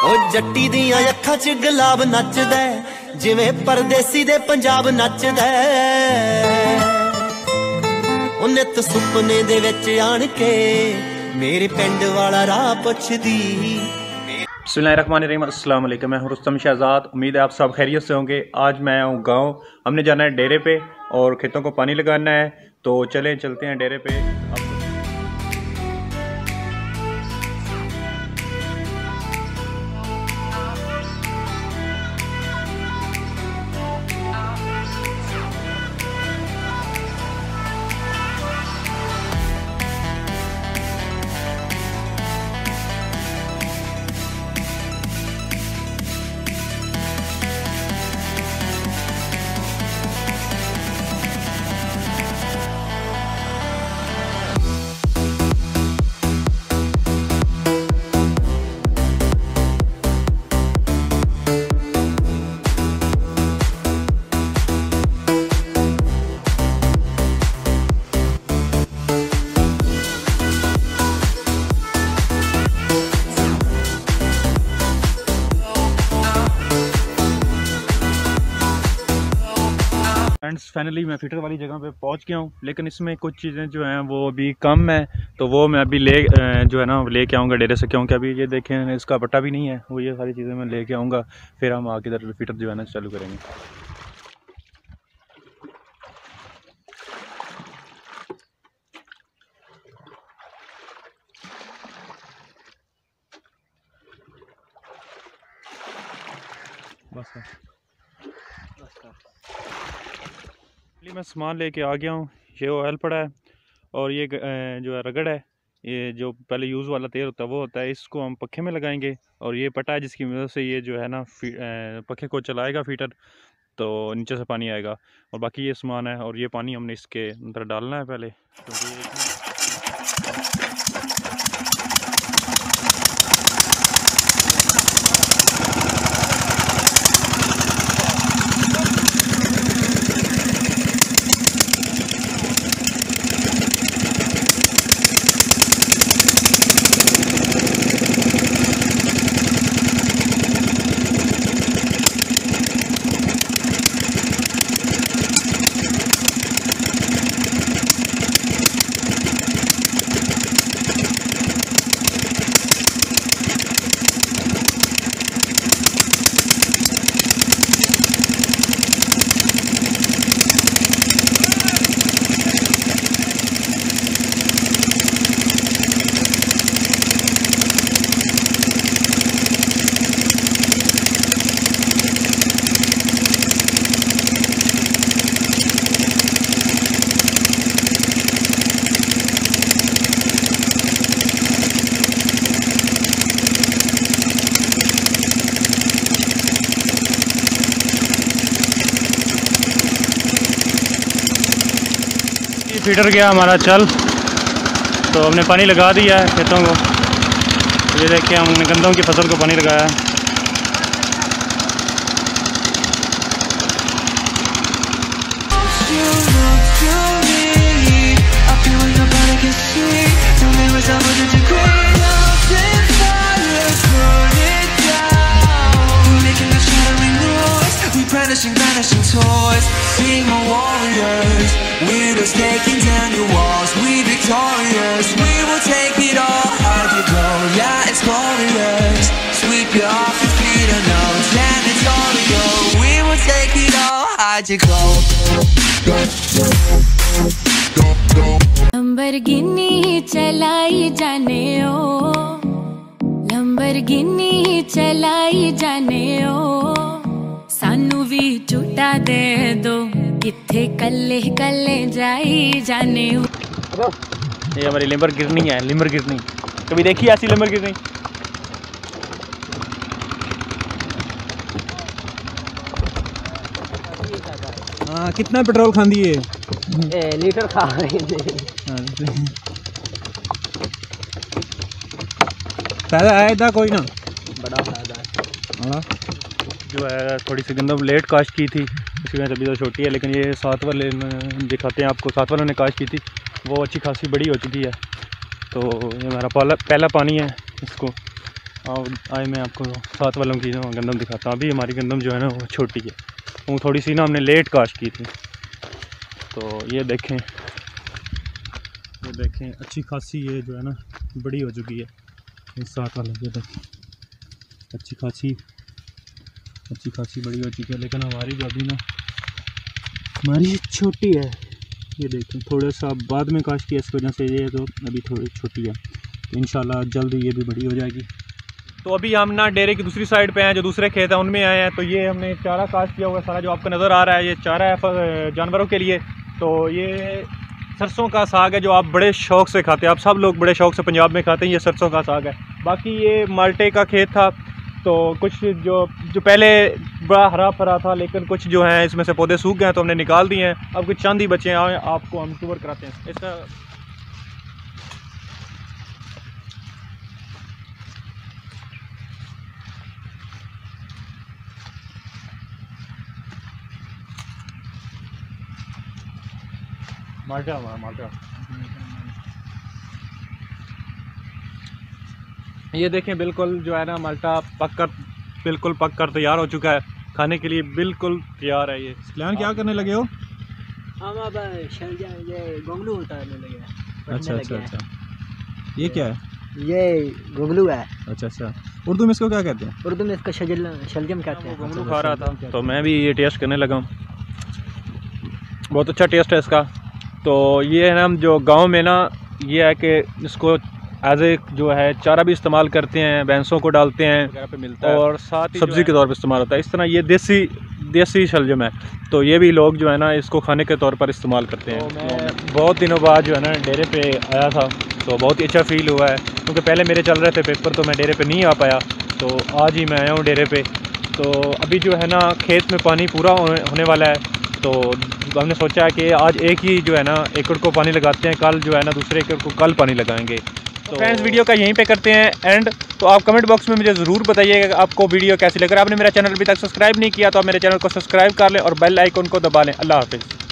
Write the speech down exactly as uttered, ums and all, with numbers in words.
ओ जट्टी दियां अखां च गुलाब नचदा जिवें परदेसी दे पंजाब नचदा ओ नित सुपने दे विच आण के मेरे पिंड वाला राह पुछदी। बिस्मिल्लाहिर्रहमानिर्रहीम, अस्सलाम वालेकुम। मैं हूं रुस्तम शहजाद। उम्मीद है आप सब खैरियत से होंगे। आज मैं आऊँ गांव, हमने जाना है डेरे पे और खेतों को पानी लगाना है, तो चलें चलते हैं डेरे पे। फ्रेंड्स, फाइनली मैं फिटर वाली जगह पे पहुंच गया हूं, लेकिन इसमें कुछ चीज़ें जो हैं वो अभी कम है, तो वो मैं अभी ले जो है ना लेके आऊँगा डेरे से, क्योंकि अभी ये देखें इसका पट्टा भी नहीं है। वो ये सारी चीज़ें मैं लेके आऊँगा, फिर हम आगे इधर फिटर जो है ना चालू करेंगे। बस मैं सामान लेके आ गया हूँ। ये ऑयल पड़ा है और ये जो है रगड़ है, ये जो पहले यूज़ वाला तेल होता है वो होता है। इसको हम पखे में लगाएंगे और ये पटा है जिसकी वजह से ये जो है ना पखे को चलाएगा फीटर, तो नीचे से पानी आएगा। और बाकी ये सामान है और ये पानी हमने इसके अंदर डालना है पहले, क्योंकि फीडर गया हमारा चल, तो हमने पानी लगा दिया है खेतों को। ये देखिए हमने गंदों की फसल को पानी लगाया है। Vanishing, vanishing toys, being more warriors. We're just taking down your walls. We victorious. We will take it all. How'd you go? Yeah, it's glorious. Sweep you off your feet and nose. And it's all to go. We will take it all. How'd you go? Lamborghini चलाई जाने ओ, Lamborghini चलाई जाने ओ, सानू भी झूठा दे दो, किथे कल्ले कल्ले जाई जाने हो। ये हमारी लैम्बोर्गिनी है, लैम्बोर्गिनी। कभी देखी ऐसी लैम्बोर्गिनी? हाँ, कितना पेट्रोल खांदी है? ए, लीटर खा रही है। फायदा है था कोई ना? बड़ा फायदा है। हाँ, जो है थोड़ी सी गंदम लेट काश्त की थी, इसकी वजह से अभी तो छोटी है, लेकिन ये सात वाले दिखाते हैं आपको, सात वालों ने काश्त की थी, वो अच्छी खासी बड़ी हो चुकी है। तो ये हमारा पहला पहला पानी है, इसको और आए मैं आपको साथ वालों की गंदम दिखाता हूँ। अभी हमारी गंदम जो है ना वो छोटी है, वो थोड़ी सी ना हमने लेट काश्त की थी। तो ये देखें, ये देखें अच्छी खासी ये जो है ना बड़ी हो चुकी है। इस साथ वाले ये देखें अच्छी खासी अच्छी खासी बड़ी हो चुकी है, लेकिन हमारी जो अभी ना हमारी छोटी है। ये देखें थोड़ा सा बाद में काश्त किया, इस वजह से ये तो अभी थोड़ी छोटी है। तो इंशाल्लाह जल्द ये भी बड़ी हो जाएगी। तो अभी हम ना डेरे की दूसरी साइड पे हैं, जो दूसरे खेत हैं उनमें आए हैं। तो ये हमने चारा काश्त किया हुआ सारा, जो आपको नज़र आ रहा है ये चारा है जानवरों के लिए। तो ये सरसों का साग है जो आप बड़े शौक़ से खाते हैं, आप सब लोग बड़े शौक़ से पंजाब में खाते हैं। ये सरसों का साग है। बाकी ये माल्टे का खेत था, तो कुछ जो जो पहले बड़ा हरा भरा था, लेकिन कुछ जो है इसमें से पौधे सूख गए हैं तो हमने निकाल दिए हैं। अब कुछ चांदी बचे हैं, आपको हम टूर कराते हैं इसका। माल्टा माल्टा ये देखें बिल्कुल जो है ना माल्टा पक कर बिल्कुल पक कर तैयार हो चुका है, खाने के लिए बिल्कुल तैयार है। ये प्लान क्या करने लगे हो? हम अब ये गोगलू उतारने लगे हैं। अच्छा अच्छा अच्छा, ये क्या है? ये गोगलू है। अच्छा अच्छा, उर्दू में इसको क्या कहते हैं? उर्दू में इसको शजल शलजम कहते हैं। गोगलू खा रहा था तो मैं भी ये टेस्ट करने लगा हूँ। बहुत अच्छा टेस्ट है इसका। तो ये है ना जो गांव में ना ये है कि इसको एज ए जो है चारा भी इस्तेमाल करते हैं, भैंसों को डालते हैं पे मिलता है, और साथ ही सब्ज़ी के तौर पे इस्तेमाल होता है। इस तरह ये देसी देसी शलजम है, तो ये भी लोग जो है ना इसको खाने के तौर पर इस्तेमाल करते हैं। तो मैं बहुत दिनों बाद जो है ना डेरे पे आया था, तो बहुत ही अच्छा फील हुआ है, क्योंकि पहले मेरे चल रहे थे पेपर तो मैं डेरे पे नहीं आ पाया। तो आज ही मैं आया हूँ डेरे पे। तो अभी जो है ना खेत में पानी पूरा होने वाला है, तो हमने सोचा है कि आज एक ही जो है ना एकड़ को पानी लगाते हैं, कल जो है ना दूसरे एकड़ को कल पानी लगाएंगे। तो फ्रेंड्स वीडियो का यहीं पे करते हैं एंड। तो आप कमेंट बॉक्स में मुझे ज़रूर बताइएगा कि आपको वीडियो कैसी लग रही है। आपने मेरा चैनल अभी तक सब्सक्राइब नहीं किया तो आप मेरे चैनल को सब्सक्राइब कर लें और बेल आइकन को दबा लें। अल्लाह हाफिज़।